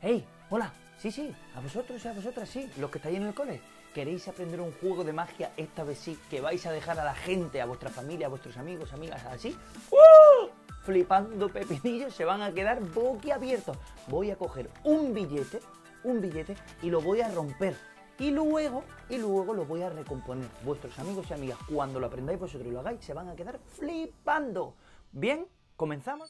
¡Hey! ¡Hola! Sí, a vosotros y a vosotras sí, los que estáis en el cole. ¿Queréis aprender un juego de magia esta vez sí? ¿Que vais a dejar a la gente, a vuestra familia, a vuestros amigos, amigas, así? Flipando pepinillos, se van a quedar boquiabiertos. Voy a coger un billete y lo voy a romper. Y luego lo voy a recomponer. Vuestros amigos y amigas, cuando lo aprendáis vosotros y lo hagáis, se van a quedar flipando. Bien, comenzamos.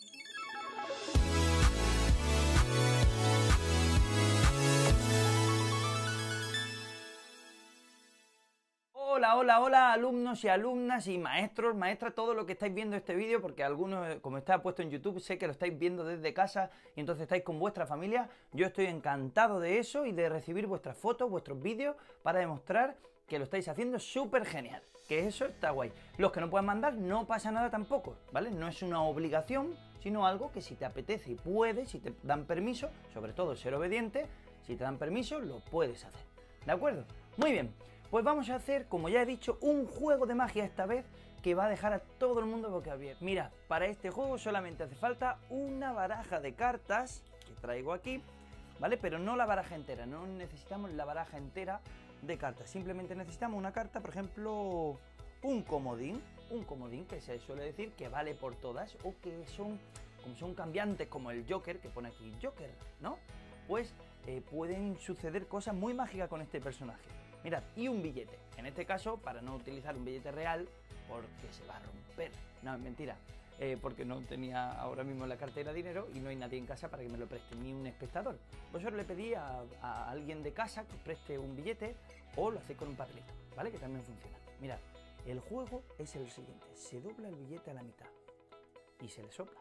Hola, alumnos y alumnas y maestros, maestras, todo lo que estáis viendo este vídeo, porque algunos, como está puesto en YouTube, sé que lo estáis viendo desde casa y entonces estáis con vuestra familia. Yo estoy encantado de eso y de recibir vuestras fotos, vuestros vídeos, para demostrar que lo estáis haciendo súper genial, que eso está guay. Los que no puedan mandar, no pasa nada tampoco, ¿vale? No es una obligación, sino algo que si te apetece y puedes, si te dan permiso, sobre todo ser obediente, si te dan permiso, lo puedes hacer, ¿de acuerdo? Muy bien. Pues vamos a hacer, como ya he dicho, un juego de magia esta vez que va a dejar a todo el mundo boquiabierto. Mira, para este juego solamente hace falta una baraja de cartas que traigo aquí, ¿vale? Pero no la baraja entera, no necesitamos la baraja entera de cartas. Simplemente necesitamos una carta, por ejemplo, un comodín que se suele decir que vale por todas o que son cambiantes, como el Joker, que pone aquí Joker, ¿no? Pues pueden suceder cosas muy mágicas con este personaje. Mirad, y un billete. En este caso, para no utilizar un billete real, porque se va a romper. No, es mentira. Porque no tenía ahora mismo en la cartera dinero y no hay nadie en casa para que me lo preste, ni un espectador. Vosotros le pedí a alguien de casa que os preste un billete o lo hacéis con un papelito, ¿vale? Que también funciona. Mirad, el juego es el siguiente. Se dobla el billete a la mitad y se le sopla.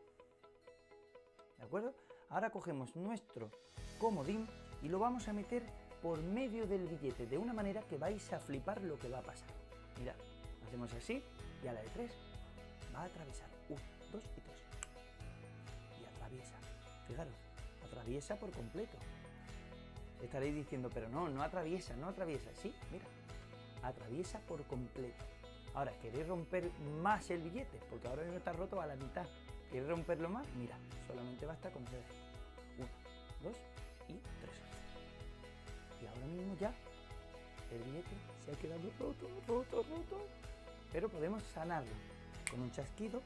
¿De acuerdo? Ahora cogemos nuestro comodín y lo vamos a meter por medio del billete, de una manera que vais a flipar lo que va a pasar. Mirad, hacemos así y a la de 3 va a atravesar 1, 2 y 3 y atraviesa. Fijaros, atraviesa por completo. Estaréis diciendo, pero no atraviesa, sí, mira, atraviesa por completo. Ahora, ¿queréis romper más el billete? Porque ahora mismo está roto a la mitad. ¿Queréis romperlo más? Mira, solamente basta con hacer 1, 2 y 3. Y ahora mismo ya el billete se ha quedado roto, pero podemos sanarlo con un chasquido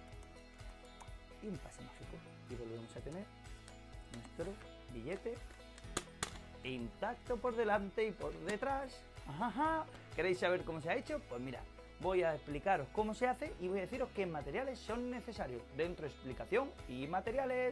y un pase mágico y volvemos a tener nuestro billete intacto por delante y por detrás. Ajá. ¿Queréis saber cómo se ha hecho? Pues mira, voy a explicaros cómo se hace y voy a deciros qué materiales son necesarios. Dentro de explicación y materiales.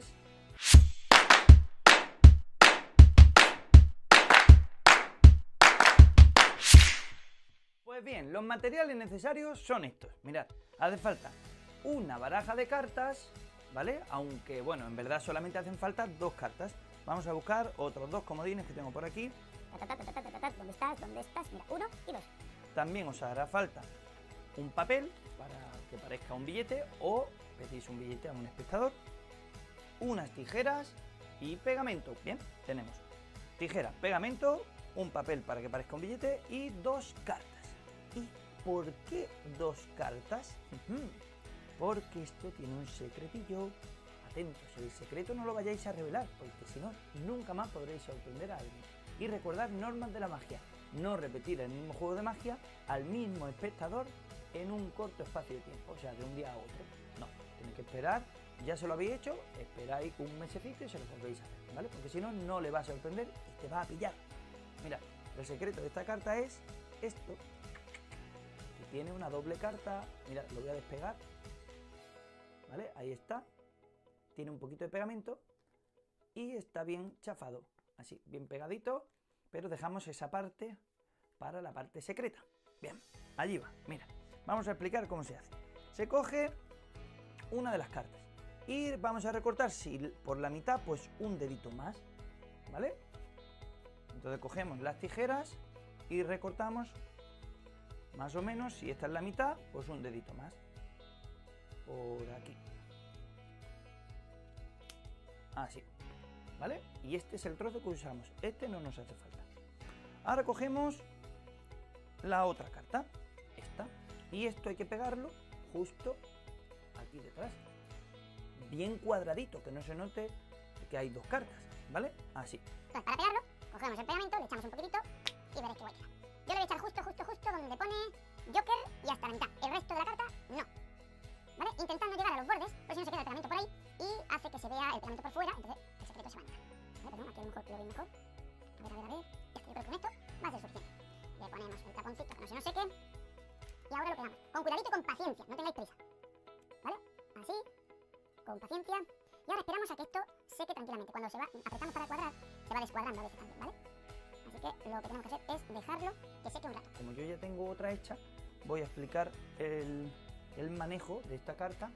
Pues bien, los materiales necesarios son estos. Mirad, hace falta una baraja de cartas, ¿vale? Aunque, bueno, en verdad solamente hacen falta 2 cartas. Vamos a buscar otros 2 comodines que tengo por aquí. ¿Dónde estás? Mira, 1 y 2. También os hará falta un papel para que parezca un billete o pedís un billete a un espectador, unas tijeras y pegamento. Bien, tenemos tijeras, pegamento, un papel para que parezca un billete y 2 cartas. ¿Y por qué 2 cartas? Porque esto tiene un secretillo. Atentos, el secreto no lo vayáis a revelar, porque si no, nunca más podréis sorprender a alguien. Y recordad normas de la magia. No repetir el mismo juego de magia al mismo espectador en un corto espacio de tiempo, o sea, de un día a otro. No, tenéis que esperar, ya se lo habéis hecho, esperáis un mesecito y se lo volvéis a hacer, ¿vale? Porque si no, no le va a sorprender y te va a pillar. Mira, el secreto de esta carta es esto. Tiene una doble carta, mira, lo voy a despegar, ¿vale? Ahí está, tiene un poquito de pegamento y está bien chafado, así, bien pegadito, pero dejamos esa parte para la parte secreta. Bien, allí va, mira, vamos a explicar cómo se hace. Se coge una de las cartas y vamos a recortar, si por la mitad, pues un dedito más, ¿vale? Entonces cogemos las tijeras y recortamos más o menos, si esta es la mitad, pues un dedito más. Por aquí. Así. ¿Vale? Y este es el trozo que usamos. Este no nos hace falta. Ahora cogemos la otra carta. Esta. Y esto hay que pegarlo justo aquí detrás. Bien cuadradito, que no se note que hay 2 cartas. ¿vale? Así. Entonces, para pegarlo, cogemos el pegamento, le echamos un poquitito y veréis que guay queda. Yo le voy a echar justo donde pone Joker y hasta la mitad. El resto de la carta, no. ¿Vale? Intentando llegar a los bordes, pues si no se queda el pegamento por ahí y hace que se vea el pegamento por fuera, entonces el secreto se va a notar. ¿Vale? Perdón, aquí a lo mejor lo veis mejor. A ver. Ya está, yo creo que con esto va a ser suficiente. Le ponemos el taponcito que no se nos seque. Y ahora lo pegamos. Con cuidadito y con paciencia, no tengáis prisa. ¿Vale? Así, con paciencia. Y ahora esperamos a que esto seque tranquilamente. Cuando apretamos para cuadrar, se va descuadrando a veces también, ¿vale? Así que lo que tenemos que hacer es dejarlo que seque un rato. Como yo ya tengo otra hecha, voy a explicar el manejo de esta carta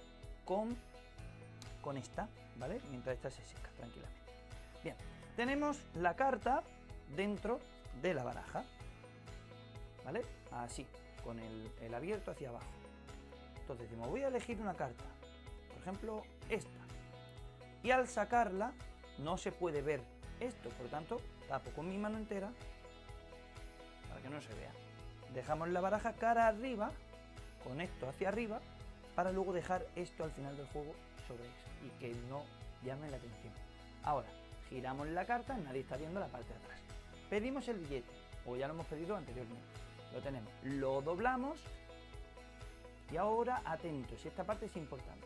con esta, ¿vale? Mientras esta se seca tranquilamente. Bien, tenemos la carta dentro de la baraja, ¿vale? Así, con el abierto hacia abajo. Entonces decimos, voy a elegir una carta, por ejemplo, esta. Y al sacarla, no se puede ver esto, por tanto, tapo con mi mano entera para que no se vea. Dejamos la baraja cara arriba, con esto hacia arriba, para luego dejar esto al final del juego sobre eso y que no llame la atención. Ahora, giramos la carta, nadie está viendo la parte de atrás. Pedimos el billete, o ya lo hemos pedido anteriormente. Lo tenemos, lo doblamos y ahora atentos, esta parte es importante.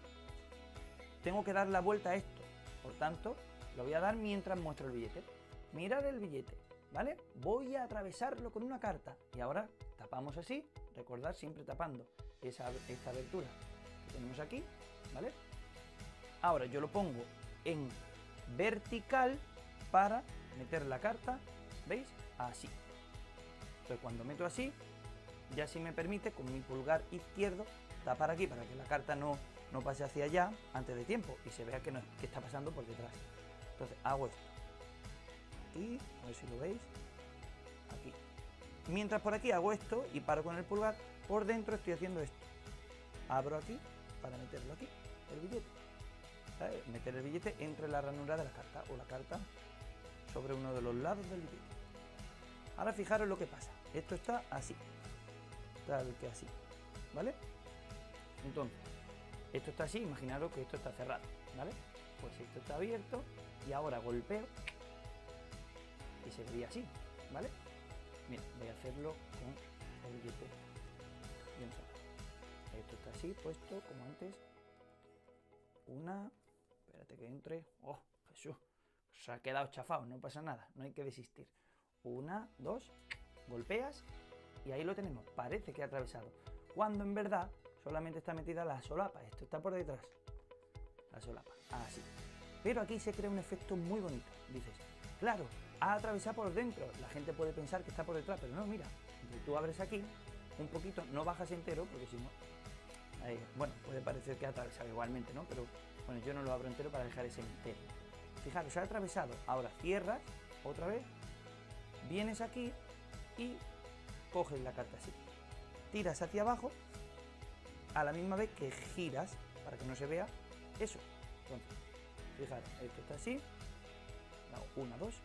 Tengo que dar la vuelta a esto, por tanto, lo voy a dar mientras muestro el billete. Mirad el billete, ¿vale? Voy a atravesarlo con una carta y ahora tapamos así, recordad siempre tapando esta abertura que tenemos aquí, ¿vale? Ahora yo lo pongo en vertical para meter la carta, ¿veis? Así. Entonces cuando meto así, ya si me permite con mi pulgar izquierdo tapar aquí para que la carta no pase hacia allá antes de tiempo y se vea que está pasando por detrás. Entonces hago esto. Aquí, a ver si lo veis. Aquí. Mientras por aquí hago esto y paro con el pulgar, por dentro estoy haciendo esto. Abro aquí para meterlo aquí, el billete. ¿Sabes? Meter el billete entre la ranura de la carta o la carta sobre uno de los lados del billete. Ahora fijaros lo que pasa. Esto está así. Tal que así. ¿Vale? Entonces, esto está así, imaginaros que esto está cerrado, ¿vale? Pues esto está abierto y ahora golpeo y se vería así, ¿vale? Mira, voy a hacerlo con el billete bien cerrado. Esto está así, puesto como antes. Una, espérate que entre. ¡Oh, Jesús! Se ha quedado chafado, no pasa nada, no hay que desistir. Una, dos, golpeas y ahí lo tenemos. Parece que ha atravesado, cuando en verdad solamente está metida la solapa. Esto está por detrás, la solapa, así. Pero aquí se crea un efecto muy bonito. Dices, claro, ha atravesado por dentro. La gente puede pensar que está por detrás, pero no, mira. Tú abres aquí un poquito, no bajas entero, porque si no, bueno, puede parecer que ha atravesado igualmente, ¿no? Pero bueno, yo no lo abro entero para dejar ese misterio. Fijaros, se ha atravesado. Ahora cierras otra vez, vienes aquí y coges la carta así. Tiras hacia abajo a la misma vez que giras para que no se vea eso. Entonces, fijaros, esto está así. Una, dos.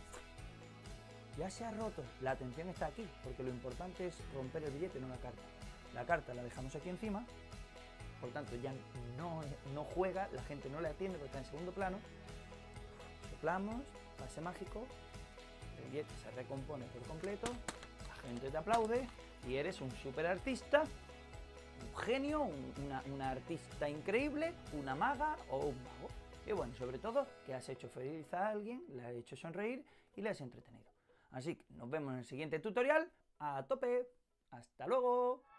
Ya se ha roto. La atención está aquí, porque lo importante es romper el billete, no la carta. La carta la dejamos aquí encima, por tanto ya no juega, la gente no le atiende porque está en segundo plano. Soplamos, pase mágico, el billete se recompone por completo, la gente te aplaude y eres un super artista, un genio, una artista increíble, una maga o un mago. Y bueno, sobre todo que has hecho feliz a alguien, le has hecho sonreír y le has entretenido. Así que nos vemos en el siguiente tutorial. ¡A tope! ¡Hasta luego!